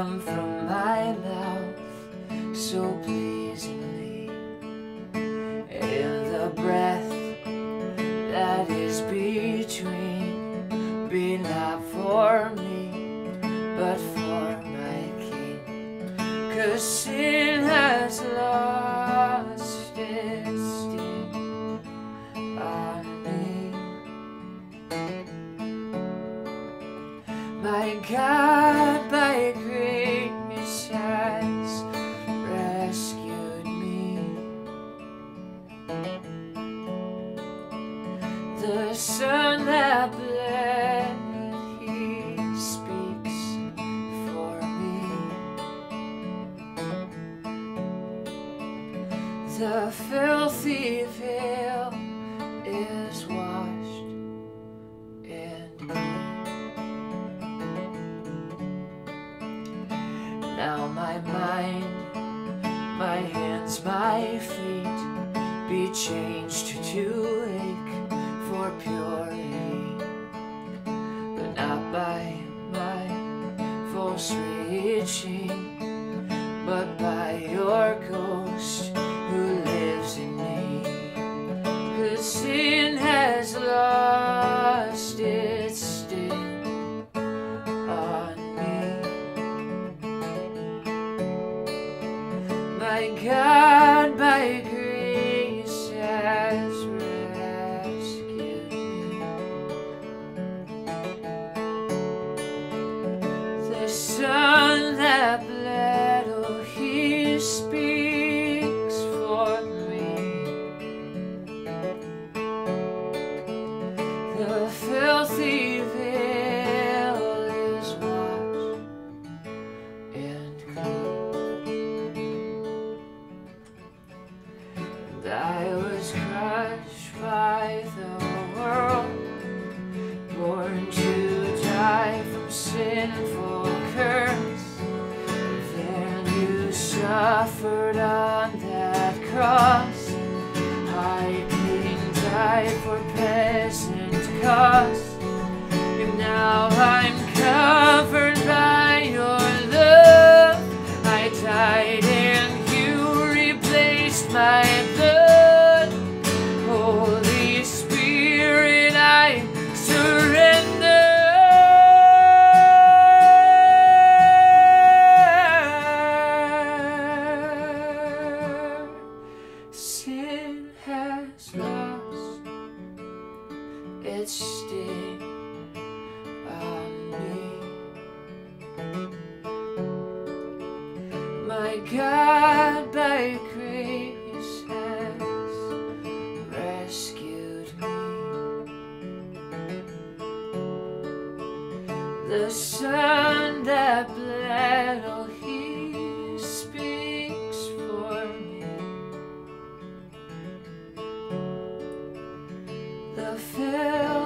come from my mouth so pleasingly. In the breath that is between, be not for me, but for my King. 'Cause sin has lost its sting on me. My God, by grace has rescued me. The Son that bled, He speaks for me. The filthy veil is washed and clean. Now my mind, my hands, my feet be changed to ache for purity, but not by my false reaching, but by your ghost who lives in me. 'Cause sin has lost its sting on me. My God, by grace has rescued me. The Son that bled, oh, He speaks for me. The filthy veil is washed and clean. And I was crushed by the world, born to die from sinful curse. Then you suffered on that cross. High King died for peasant cause. And now I'm covered by your love. I died and you replaced my blood. Holy Spirit, I surrender. Sin has lost its sting on me. My God, by grace has rescued me. The Son that bled, oh, He speaks for me. The